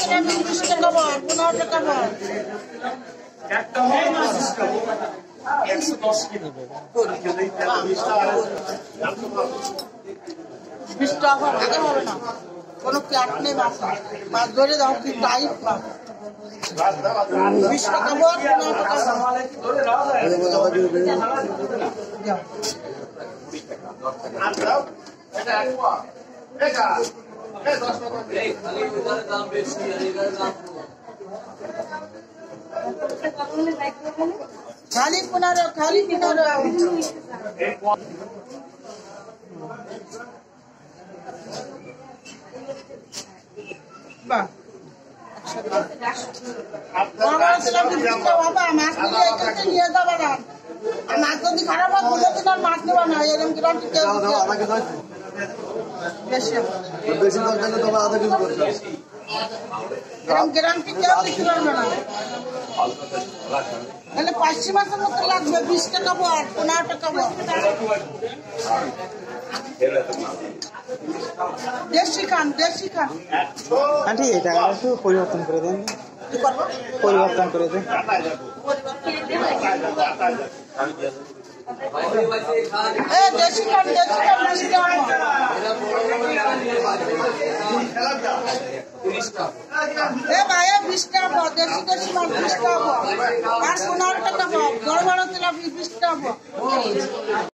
টাকা 20 টাকা বল 15 টাকা বল একটা হয় না 110 কিলো 20 টাকা আগে হবে না কোনো ক্যাট নেই মাছ ধরে দাও কি টাইট মাছ 20 টাকা বল 15 টাকা ধরে দাও এটা একবার এটা 10 টাকা এই খালি উদার দাম বেশি আর এর দাম খালি 15 খালি 15 বাহ বাবা মাছ নিয়ে যাবো না মাছ যদি খারাপ হয় বুঝতে আর মাছ নেবা না এরকম কিরকম বেশি বেশি দরকার তোমার আধা কেজি করতে এরকম গ্যারান্টি কেউ দিতে পারবে না তাহলে 500 মাসের মতো লাগবে 20 টাকা বল 15 টাকা বল দেশি খান আন্টি এটা একটু পরিবর্তন করে দেন পরিবর্তন করে দেন দেশি খান ভাই 20 টাকা দেশি মাছ 20 টাকা আর 15 টাকা বড় বড় তেলাপিয়া 20 টাকা